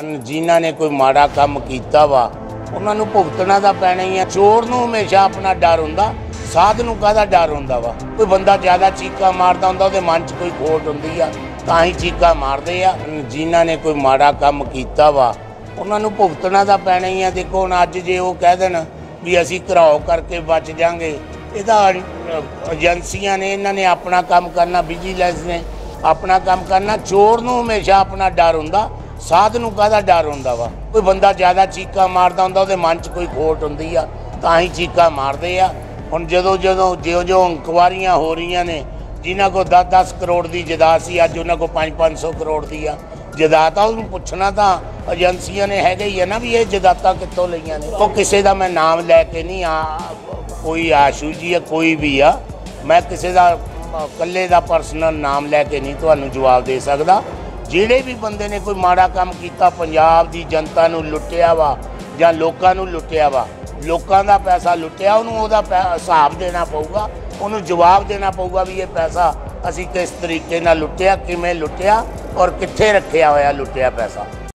जिन्हां ने कोई माड़ा काम कीता वा उन्हां नूं भुगतना तां पैना ही है। चोर नूं हमेशा अपना डर हुंदा, साध नूं काहदा डर हुंदा वा। कोई बंदा ज़्यादा चीका मारदा हुंदा उहदे मन च कोई खोट हुंदी आ तां ही चीका मारदे आ। जिन्हां ने कोई माड़ा काम कीता वा उन्हां नूं भुगतना तां पैना ही है। देखो हुण अज जे ओह कह देण भी असीं घराओ करके बच जांगे, इहदा एजेंसियां ने इन्हां ने अपना काम करना, विजिलेंस ने अपना काम करना। चोर नूं हमेशा अपना डर हुंदा, साध नूं काहदा डर हुंदा वा। कोई बंदा ज़्यादा चीका मारदा हुंदा उहदे मन च कोई खोट हुंदी आ तां ही चीका मारदे आ। हुण जो इंक्वायरियां हो रही ने, जिन्हां को 10-10 करोड़ की जायदाद सी अज उन्हां को 500-500 करोड़ की आ जायदाद आ, उहनूं पुछना तां एजेंसियां ने हैगे ही है ना भी ये जायदादां कित्थों लईआं ने। तो किसी का मैं नाम लैके नहीं कोई आशू जी है कोई भी आ, मैं किसी का कल्ले का परसनल नाम लैके नहीं तुहानूं जवाब दे सकदा। ਜਿਹੜੇ भी बंदे ने कोई माड़ा काम किया, पंजाब की जनता नूं लुटिया वा जां लोकां नूं लुटिया वा, लोकां दा पैसा लुटिया, उहनूं ओहदा हिसाब देना पऊगा, उहनूं जवाब देना पऊगा भी ये पैसा असीं किस तरीके नाल लुटिया, किवें लुटिया और कित्थे रखिया होया लुटिया पैसा।